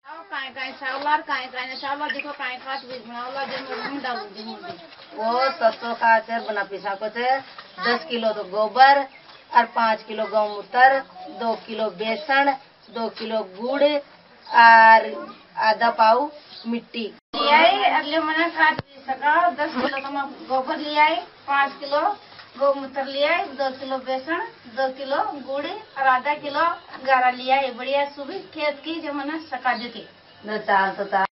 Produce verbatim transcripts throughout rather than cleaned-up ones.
काय काय सावलार काय काय सावलार देखो काय खास भी बनावला जे मुंह डाल दी मुंह वो सत्तो का चर बना पिसा को थे दस किलो तो गोबर और पाँच किलो गौमूत्र, दो किलो बेसन, दो किलो गुड़ और आधा पाव मिट्टी ले आई। अगले महीने काट भी सका दस किलो तो मैं गोबर ले आई, पाँच किलो गौमूत्र ले आई, दो किलो बेसन, दो किलो गुड़ और आधा किलो गारा ले आई। बढ़िया सुबह खेत की जो मैंने सका देती न चाल तो चाल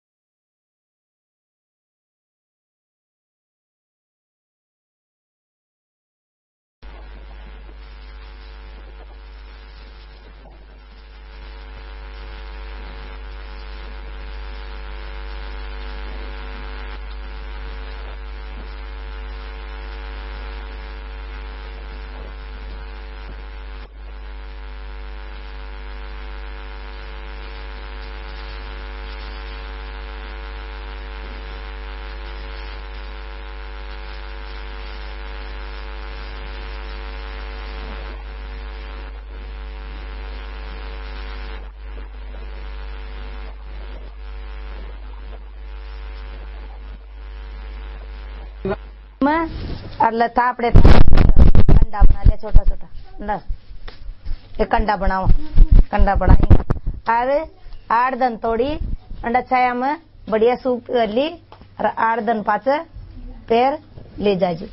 और लता अपने कंडा बना लिया छोटा छोटा ल एक कंडा बनाओ कंडा बनाएंगे और आठ दिन तोड़ी अंडा छाया में बढ़िया सूप कर ली और आठ दिन पाच पैर ले जाजी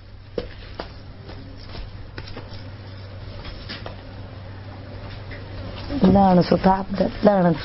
लण सुठा लण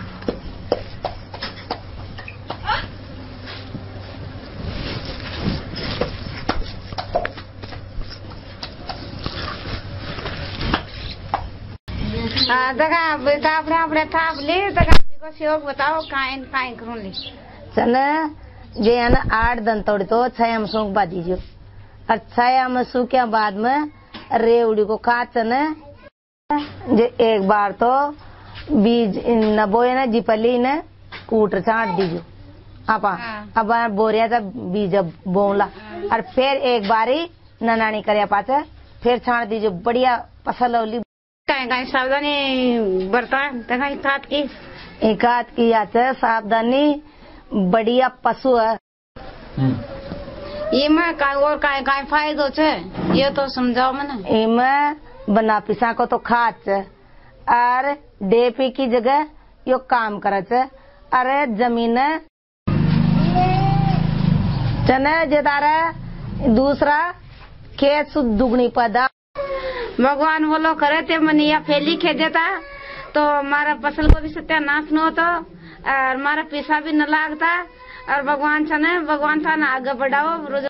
दगा अपने अपने थाप ली दगा को शौक बताओ काइन काइन करूं ली चल जे है ना आठ दिन तोड़ी तो छाया में सूख बाजी जो और छाया में सूख्या बाद में रेवड़ी को काचन जे एक बार तो बीज न बोए ना जिपली न कूट छाट दीजो आपा अब बोरिया जब बीज बोला और फिर एक बारी ननानी करे पाचे फिर छाट दीजो बढ़िया फसल होली काय काय सावधानी बरता तगा काट की एक हाथ की आचे सावधानी बढ़िया पशु है ये में काय और काय काय फायदो छे ये तो समझाओ मने इमे बना पिसा को तो खाच और डेपी की जगह यो काम करे छे अरे जमीन चने जेदारे दूसरा खेत शुद्ध दुगनी पैदा भगवान बोलो करे थे मनिया फैली खे देता तो हमारा फसल को भी सत्यानाश न होता और हमारा पैसा भी न लागता और भगवान छने भगवान था ना आगे बढ़ाओ रोज